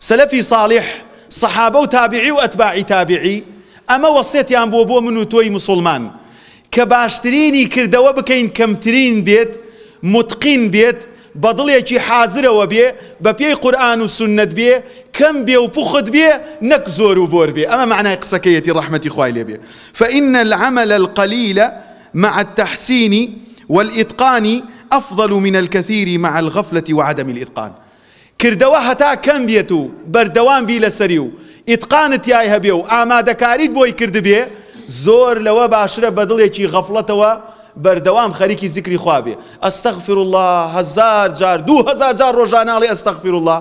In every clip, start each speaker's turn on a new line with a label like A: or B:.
A: سلفي صالح صحابة وتابعي وأتباعي تابعي أما وصيتيان بو من وتوي مسلمان كباشتريني كردوا بكين كمترين بيت متقين بيت بەدڵێکی حازرەوە بێ بە پێی قورئان و سنت بێ کەم بێ و پوخت بێ نەک زۆر و بۆر بێ ئەمە معنای قسەکەیەتی ڕەحمەتی خوای لێ بێ فإن العمل القليل مع التحسين والإتقان أفضل من الكثير مع الغفلة وعدم الإتقان کردەوە هەتا کەم بێت و بەردەوام بی لەسەری و ئیتقانت یای هەبێ و ئامادەکاریت بۆی کرد بێ زۆر لەوە باشترە بەدڵێکی غەفڵەتەوە بردوام خەریکی ذکری خوا بێ ئەستەغفر الله 1000 جار 2000 جار ڕۆژانەڵێ ئەستەغفر الله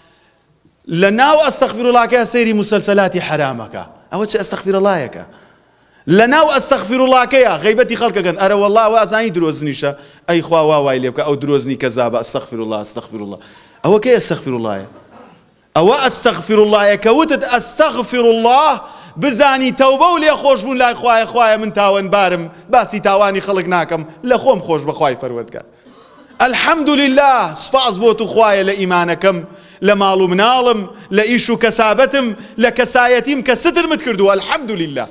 A: لە ناو ئەستەغفر اللهکە سەیری مسلسلاتی حرامەکە ئەوە چ ئەستەغفر اللهیەکە لە ناو ئەستەغفر اللهکەیە غیبەتی خەڵکەکەن ئەرە والله وازانی درۆزنیشە ئەی خوا وا وای لێ بکە ئەو درۆزنی کەزابە ئەستەغفر الله ئەستەغفر الله ئەوە کەی ئەستەغفر اللهیە ئەوە ئەستەغفر اللهیە کە وتت ئەستەغفر الله بزانی تەوبە و لێ خۆش بوون لای خوایە خوایە من تاوانبارم باسی تاوانی خەڵک ناکەم لە خۆم خۆش بە خوای پەروەردگار الحەمدولله سپاس بۆ تو خوایە لە ئیمانەکەم لە ماڵ و مناڵم لە ئیش و کەسابەتم لە کەسایەتیم کە سترمت کردووە الحەمدولله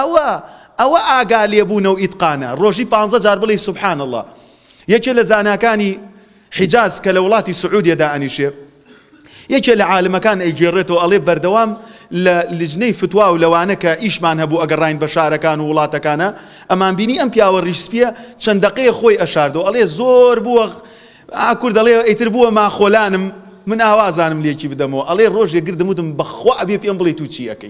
A: ئەوە ئاگا لێبوونە و ئیتقانە ڕۆژی 15 جار بڵێ سوبحان الله یەکێ لە زاناکانی حیجاز کە لە وڵاتی سعودیەدا ئەنیشێ یەکێ لە عالمەکان ئەیگێڕێتەوە ئەڵێ بەردەوام لە لجنەی فتوا و لەوانە کە ئیشمان هەبوو ئەگەڕاین بە شارەکان و وڵاتەکانە ئەمان بینی ئەم پیاوە ڕیشسپیە چەند دەقەیە خۆی ئەشاردەوە ئەڵێ زۆر بووە ئاکورد دەڵێ ئەیتر بووە ماخۆلانم من ئاوازانم لێکی بدەمەوە ئەڵێ ڕۆژێک گردم وتم بەخوا ئەبێ پێم بڵێ تو چی ئەەکەی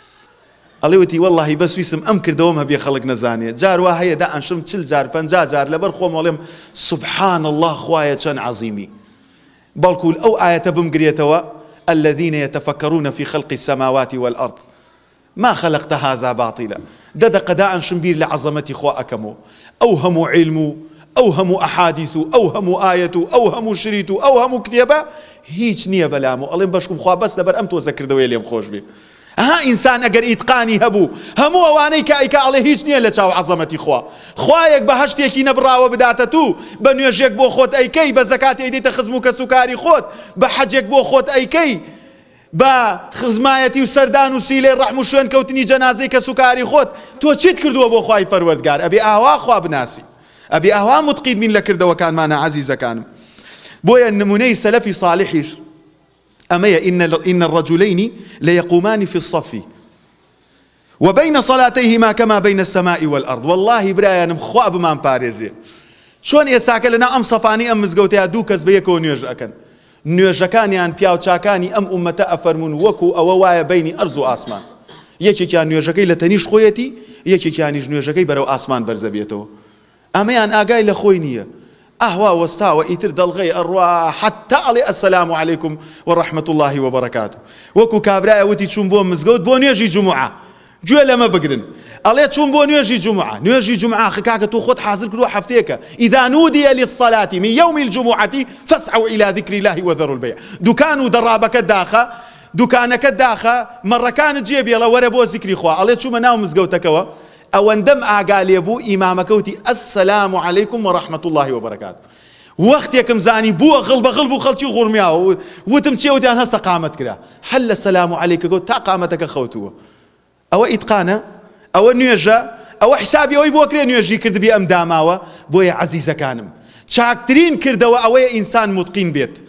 A: ئەڵێ وتی وەڵڵاهی بەس ویسم ئەم کردەوەم هەبێ خەڵک نەزانێت جار وا هەیە دا ئەنشم 40 جار 50 جار لەبەر خۆم ئەڵێم سوبحان الله خوایە چەند عەزیمی بەڵکو ئەو ئایەتە بمگرێتەوە الذين يتفكرون في خلق السماوات والأرض ما خلقت هذا باطلا ددق داء شنبير لعظمتي خوا أكمو أوهم علم أوهم أحاديث أوهم آية أوهم شريط أوهم كتابة هيج نية بلامو الله بشكم خوا بس لبر أمتو ذكر دويليم خوش بي ها إنسان أجر إتقاني هبو همو أواني كأيكا عليه هيج نية لتشاو عظمتي خوا خوايك بهشتيكي نبراو بداتتو بنيوجيك بو خود أيكي بزكاة أيدي تخزموك سكاري خود بحجيك بو خود أيكي بخزمایەتی و سەردان و سیلێ ڕەحم و شوێن کەوتنی جەنازەی کە سوکاری خۆت تۆ چیت کردووە بۆ خوای پەروەردگار ئەبێ ئاوا خوا بناسی ئەبێ ئاوا متقید بین لە کردەوەکانمانە عەزیزەکانم بۆیە نمونەی سەلەفی صالحیش ئەمەیە إن الرجلين ليقومان في الصف وبين صلاتيهما كما بين السماء والأرض والله برایانم خوا بمان پارێزێ چۆن ئێساکە لەنا ئەم سەفانی ئەم مزگەوتەیە دوو کەس بەیەکەوە نوێژ ئەکەن نوێژەکانیان پیاوچاکانی ئەم ئومەتە ئەفەرمون وەکو ئەوە وایە بینی ئەرز و ئاسمان یەکێکیان نوێژەکەی لە تەنیش خۆیەتی یەکێکیانیش نوێژەکەی بەرەو ئاسمان بەرزە بێتەوە ئەمەیان ئاگای لە خۆی نییە ئەهوا وەستاوە ئیتر دەڵغەی ئەڕوا حتى ئەڵێ ئەسەلام عەلەیکم وەڕەحمەت الله وبەرەکاتوه وەکو کابرایە وتی چوون بۆ مزگەوت بۆ نوێژی جومعە گوێ لەمە بگرن ئەڵێ چوون بۆ نوێژی جومعە نوێژی جومعە کاکە تۆ خۆت حازر کردووە هەفتەیەکە إذا نودي للصلاة من يوم الجمعة فاسعوا إلى ذكر الله وذروا البيع دوکان و دەڕابەکە داخە دوکانەکە داخە مەڕەکانت جێبێڵە وەرە بۆ ذیکری خوا ئەڵێ چوومە ناو مزگەوتەکەوە ئەوەندەم ئاگا لێبوو ئیمامەکە وتی ئەسەلام عەلەیکم وەڕەحمەت الله وبەرەکاتوه وەختێکم زانی بووە غڵ بە غڵ بوو خەڵکی غوڕمیاوە وتم چێوتیان هەستا قامەت کرا هەل لە سەلام عەلەیکە گوت تا قامەتەکە خەوتووە ئەوە ئیتقانە ئەوە نوێژە ئەوە حسابی ئەوەی بۆ کرێ نوێژی کردبێ ئەم داماوە بۆیە عەزیزەکانم چاکترین کردەوە ئەوەیە ئینسان متقین بێت